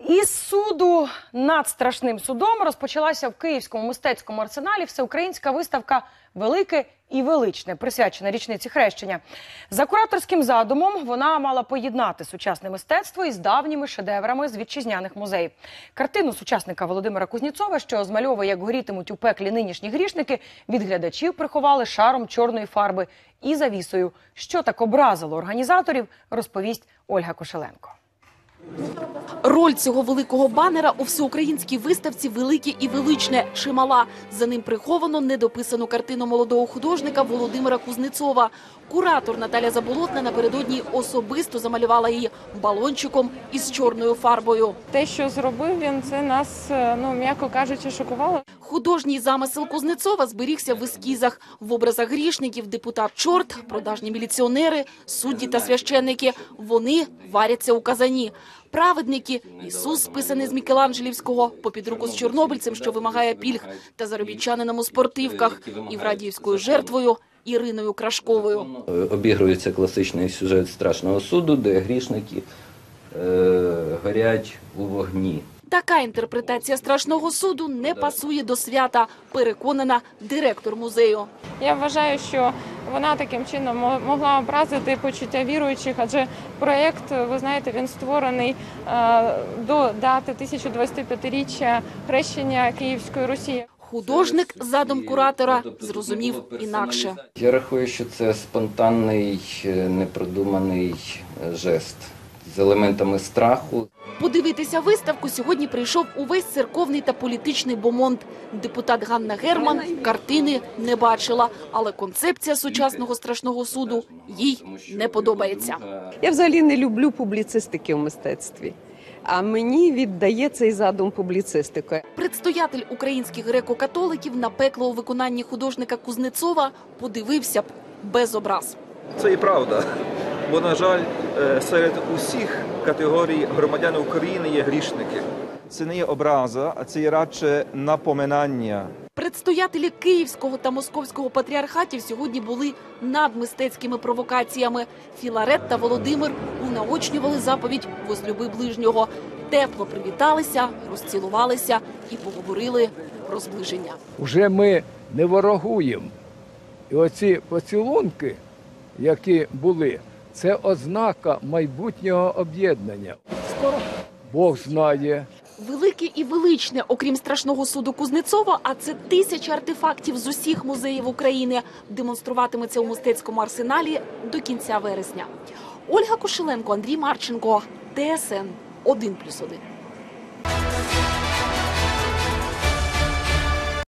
Із суду над страшним судом розпочалася в Київському мистецькому арсеналі всеукраїнська виставка «Велике і величне», присвячена річниці Хрещення. За кураторським задумом вона мала поєднати сучасне мистецтво із давніми шедеврами з вітчизняних музеїв. Картину сучасника Володимира Кузнєцова, що змальовує, як горітимуть у пеклі нинішні грішники, від глядачів приховали шаром чорної фарби і завісою. Що так образило організаторів, розповість Ольга Кошеленко. Роль цього великого банера у всеукраїнській виставці «Велике і величне» чимала. За ним приховано недописану картину молодого художника Володимира Кузнєцова. Куратор Наталя Заболотна напередодні особисто замалювала її балончиком із чорною фарбою. Те, що зробив він, це нас, м'яко кажучи, шокувало. Художній замисел Кузнєцова зберігся в ескізах. В образах грішників депутат-чорт, продажні міліціонери, судді та священники. Вони варяться у казані. Праведники – Ісус, списаний з Мікеланджелівського, попід руку з чорнобильцем, що вимагає пільг, та заробітчанином у спортивках, і Врадіївською жертвою Іриною Крашковою. Обігрується класичний сюжет страшного суду, де грішники горять у вогні. Така інтерпретація страшного суду не пасує до свята, переконана директор музею. Я вважаю, що вона таким чином могла образити почуття віруючих, адже проєкт, ви знаєте, він створений до дати 1025-річчя хрещення Київської Русі. Художник задум куратора зрозумів інакше. Я рахую, що це спонтанний, непродуманий жест з елементами страху. Подивитися виставку сьогодні прийшов увесь церковний та політичний бомонд. Депутат Ганна Герман картини не бачила, але концепція сучасного страшного суду їй не подобається. Я взагалі не люблю публіцистики в мистецтві, а мені віддає цей задум публіцистики. Предстоятель українських греко-католиків на пекло у виконанні художника Кузнєцова подивився б без образ. Це і правда, бо, на жаль, серед усіх категорій громадян України є грішники. Це не є образа, а це є радше напоминання. Предстоятелі Київського та Московського патріархатів сьогодні були над мистецькими провокаціями. Філарет та Володимир унаочнювали заповідь «Возлюби ближнього». Тепло привіталися, розцілувалися і поговорили про зближення. Уже ми не ворогуємо. І оці поцілунки, які були, це ознака майбутнього об'єднання. Бог знає. Велике і величне, окрім страшного суду Кузнєцова, а це тисячі артефактів з усіх музеїв України, демонструватиметься у мистецькому арсеналі до кінця вересня. Ольга Кошеленко, Андрій Марченко, ТСН 1+1.